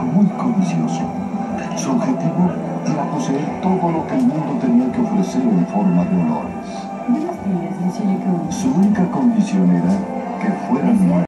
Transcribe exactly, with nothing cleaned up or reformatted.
muy codicioso. Su objetivo era poseer todo lo que el mundo tenía que ofrecer en forma de honores. Buenos días, monsieur Lecoq. Su única condición era que fueran